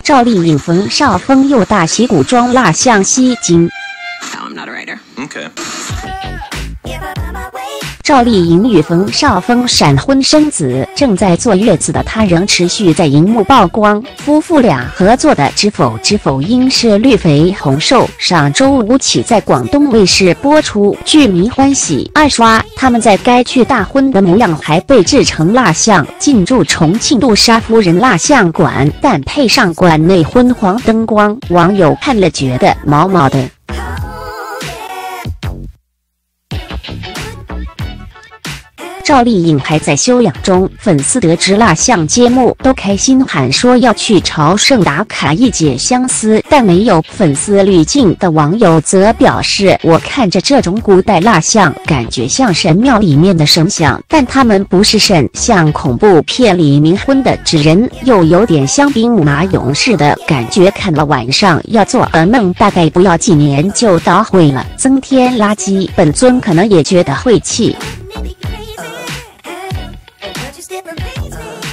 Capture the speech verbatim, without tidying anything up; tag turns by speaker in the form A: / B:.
A: 赵丽颖冯绍峰又大喜古装蜡像吸睛。
B: No, I'm not a writer.
C: Okay.
A: 赵丽颖与冯绍峰闪婚生子，正在坐月子的她仍持续在荧幕曝光。夫妇俩合作的《知否知否应是绿肥红瘦》上周五起在广东卫视播出，剧迷欢喜二刷。他们在该剧大婚的模样还被制成蜡像，进驻重庆杜莎夫人蜡像馆，但配上馆内昏黄灯光，网友看了觉得毛毛的。赵丽颖还在休养中，粉丝得知蜡像揭幕都开心喊说要去朝圣打卡一解相思，但没有粉丝滤镜的网友则表示，我看着这种古代蜡像感觉像神庙里面的神像，但他们不是神，像恐怖片里冥婚的纸人，又有点像兵马俑似的感觉，看了晚上要做噩梦，大概不要几年就倒会了，增添垃圾。本尊可能也觉得晦气。
D: Different reasons.